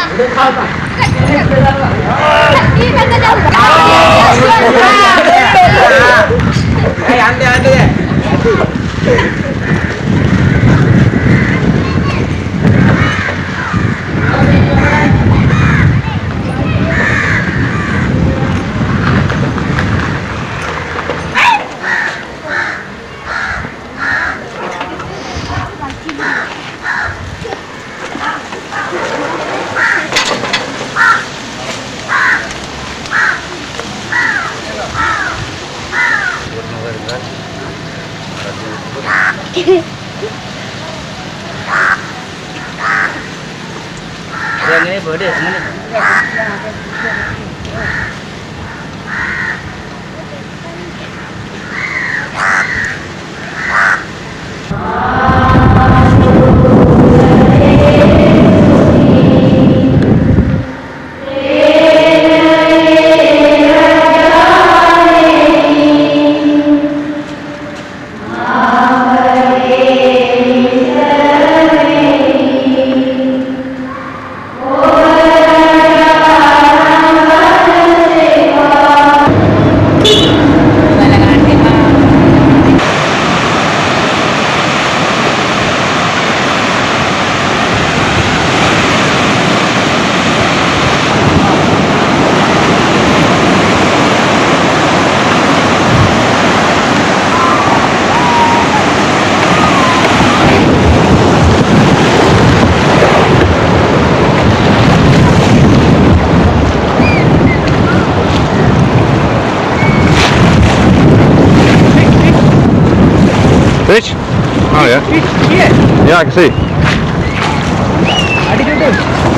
Yang ini boleh mana? Fish? Oh yeah. Fish here. Yeah, I can see. What did you do?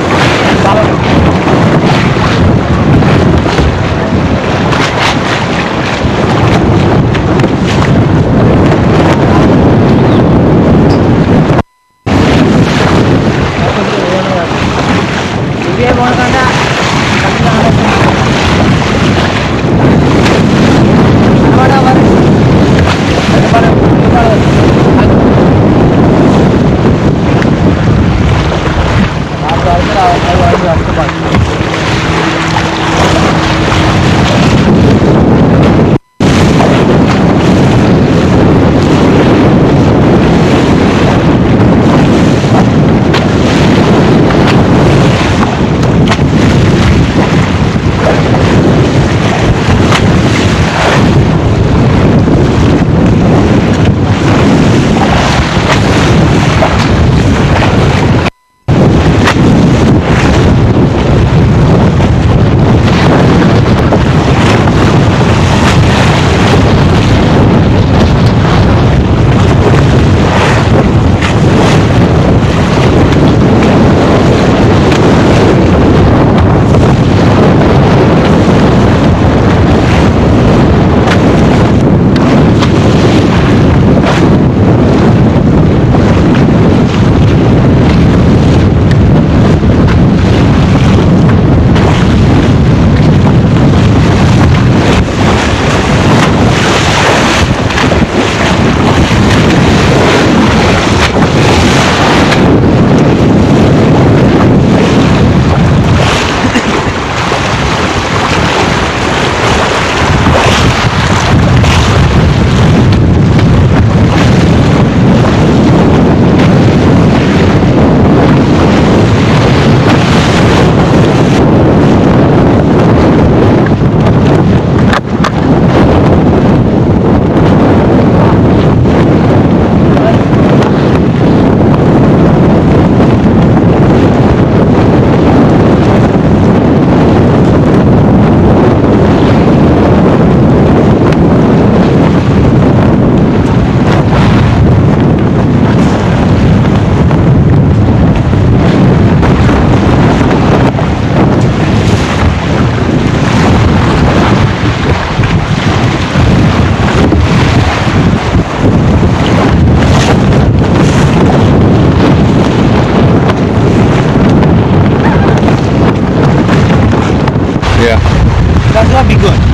That's not be good.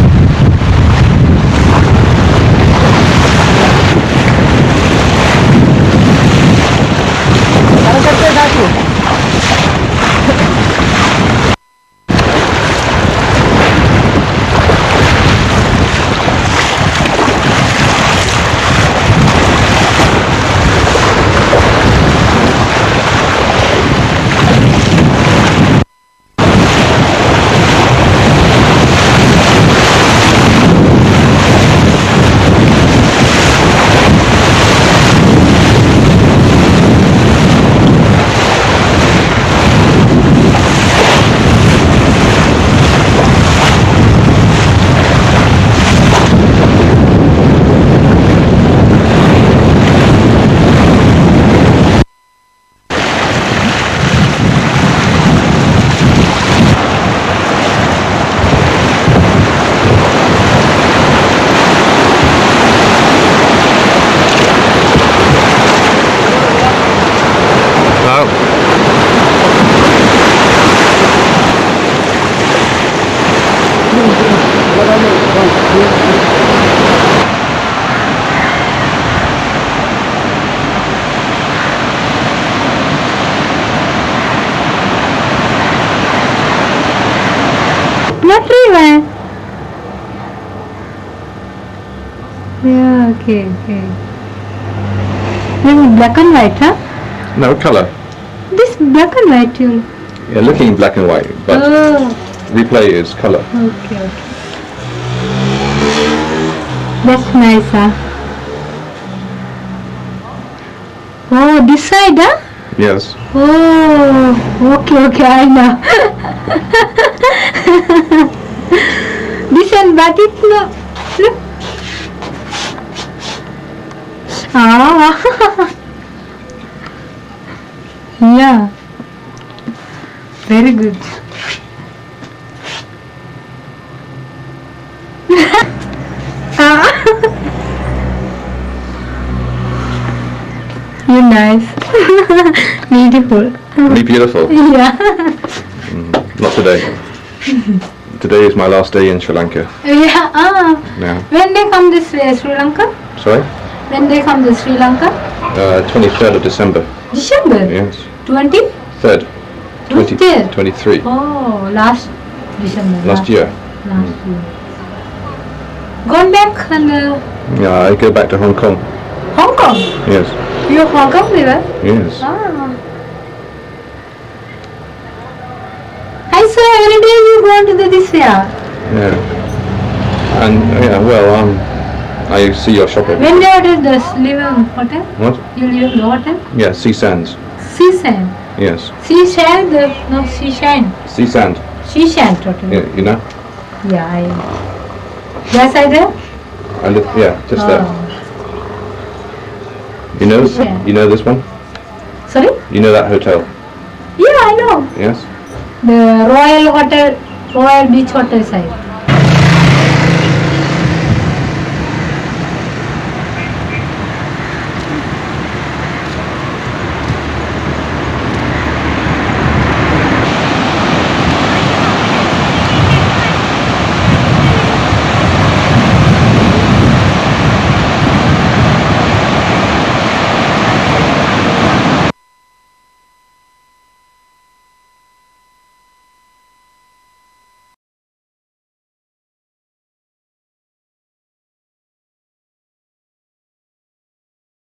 Sekarang kan saya dah tu. man. Yeah, okay. This is black and white, huh? No, colour. This black and white, you. Yeah, looking black and white, but replay is colour. Okay. That's nice, huh? Oh, this side, huh? Yes. Oh, okay, I know. This one, but it's no. Look. Ah. Yeah. Very good. You're nice. Beautiful. Really beautiful. Yeah. Not today. Today is my last day in Sri Lanka. Yeah. Yeah. When they come to Sri Lanka? Sorry? When they come to Sri Lanka? 23rd of December. December? Yes. 20? 3rd. 23rd? 23. Oh, last December. Last year. Last year. Gone back and Yeah, I go back to Hong Kong. Hong Kong? Yes. You're Hong Kong liver? Yes. I saw every day you go to this fair. Yeah. And I see your shop every When you ordered this, live in hotel? What? You live in the hotel? Yeah, sea sands. Sea sand. Yes. Sea sand? No, sea sand. Sea sand. Sea sand totally. Yeah, you know? Yeah, I. Yes, I do. I live, yeah, just there. You know? Yeah. You know this one? Sorry? You know that hotel? Yeah, I know. Yes. The Royal Hotel, Royal Beach Hotel side.